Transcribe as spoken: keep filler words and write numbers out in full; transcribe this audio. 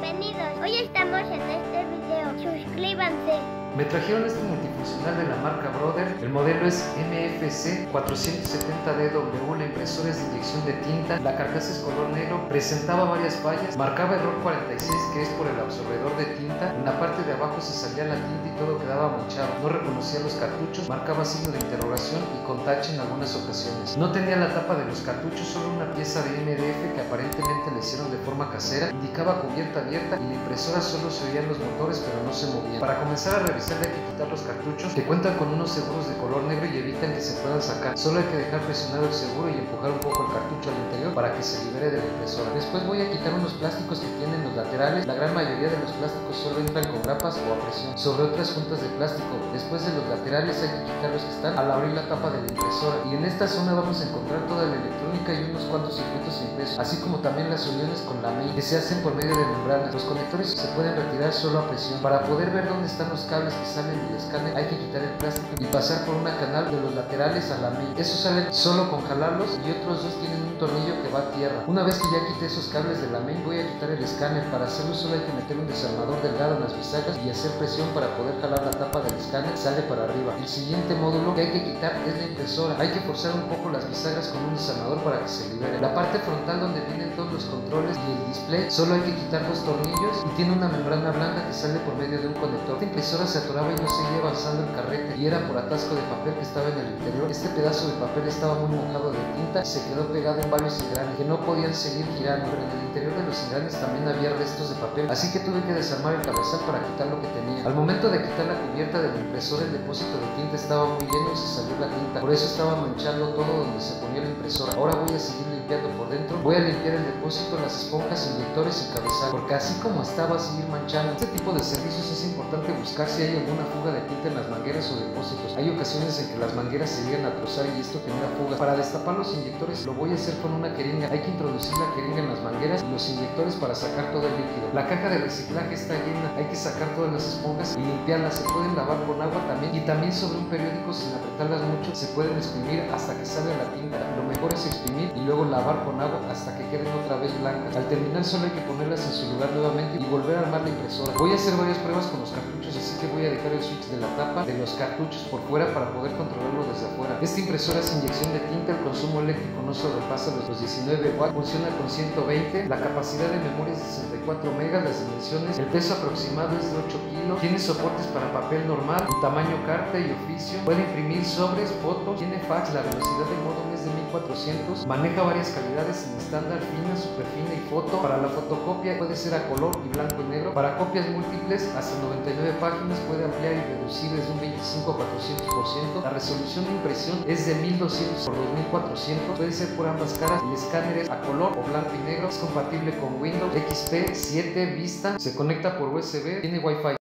bienvenidos. Hoy estamos en este video. Suscríbanse. Me trajeron este multifuncional de la marca Brother. El modelo es M F C cuatrocientos setenta D W. La impresora es de inyección de tinta. La carcasa es color negro. Presentaba varias fallas. Marcaba error cuarenta y seis, que es por el absorbedor de tinta. En la parte de abajo se salía la tinta y todo quedaba manchado. No reconocía los cartuchos. Marcaba signo de interrogación y con tache en algunas ocasiones. No tenía la tapa de los cartuchos, solo una pieza de M D F que aparentemente le hicieron de forma casera. Indicaba cubierta abierta y la impresora solo se oían los motores, pero no se movían. Para comenzar a revisar hay que quitar los cartuchos, que cuentan con unos seguros de color negro y evitan que se puedan sacar. Solo hay que dejar presionado el seguro y empujar un poco el cartucho al interior para que se libere de la impresora. Después voy a quitar unos plásticos que tienen los laterales. La gran mayoría de los plásticos solo entran con grapas o a presión sobre otras juntas de plástico. Después de los laterales hay que quitar los que están al abrir la tapa de la impresora. Y en esta zona vamos a encontrar toda la electrónica y unos cuantos circuitos impresos, así como también las uniones con la main, que se hacen por medio de membranas. Los conectores se pueden retirar solo a presión. Para poder ver dónde están los cables que salen del escáner hay que quitar el plástico y pasar por una canal de los laterales a la main. Esos salen solo con jalarlos y otros dos tienen un tornillo que va a tierra. Una vez que ya quité esos cables de la main, voy a quitar el escáner. Para hacerlo solo hay que meter un desarmador delgado en las bisagras y hacer presión para poder jalar la tapa del escáner. Sale para arriba. El siguiente módulo que hay que quitar es la impresora. Hay que forzar un poco las bisagras con un desarmador para que se libere. La parte frontal donde vienen todos los controles y el display, solo hay que quitar dos tornillos y tiene una membrana blanca que sale por medio de un conector. Esta impresora se atoraba y no seguía avanzando el carrete y era por atasco de papel que estaba en el interior. Este pedazo de papel estaba muy mojado de tinta y se quedó pegado en varios engranes que no podían seguir girando, pero en el interior de los engranes también había restos de papel, así que tuve que desarmar el cabezal para quitar lo que tenía. Al momento de quitar la cubierta de la impresora, el depósito de tinta estaba muy lleno y se salió la tinta, por eso estaba manchando todo donde se ponía la impresora. Ahora voy a seguir limpiando por dentro. Voy a limpiar el depósito, las esponjas, inyectores y cabezal, porque así como estaba a seguir manchando. Este tipo de servicios es importante buscar si hay alguna fuga de tinta en las mangueras o depósitos. Hay ocasiones en que las mangueras se llegan a trozar y esto genera fuga. Para destapar los inyectores lo voy a hacer con una jeringa. Hay que introducir la jeringa en las mangueras y los inyectores para sacar todo el líquido. La caja de reciclaje está llena. Hay que sacar todas las esponjas y limpiarlas. Se pueden lavar con agua también, y también sobre un periódico sin apretarlas mucho se pueden exprimir hasta que salga la tinta. Lo mejor es exprimir y luego lavar con agua hasta que queden otra vez blancas. Al terminar solo hay que ponerlas en su lugar nuevamente y volver a armar la impresora. Voy a hacer varias pruebas con los cartuchos, así que voy a dejar el switch de la tapa de los cartuchos por fuera para poder controlarlo desde afuera. Esta impresora es inyección de tinta. El consumo eléctrico no sobrepasa los diecinueve watts. Funciona con ciento veinte. La capacidad de memoria es de sesenta y cuatro megas. Las dimensiones, el peso aproximado es de ocho kilos. Tiene soportes para papel normal, tamaño carta y oficio. Puede imprimir sobres, fotos. Tiene fax. La velocidad del módem es de mil cuatrocientos. Maneja varias calidades en estándar, fina, super fina y foto. Para la fotocopia puede ser a color y blanco y negro. Para copias múltiples hasta noventa y nueve páginas puede ampliar y reducir desde un veinticinco a cuatrocientos por ciento. La resolución de impresión es de mil doscientos por dos mil cuatrocientos. Puede ser por ambas caras. El escáner es a color o blanco y negro. Es compatible con Windows X P siete Vista. Se conecta por U S B. Tiene Wi-Fi.